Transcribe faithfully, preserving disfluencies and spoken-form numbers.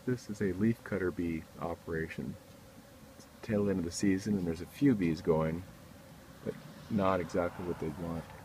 This is a leafcutter bee operation. It's tail end of the season and there's a few bees going, but not exactly what they'd want.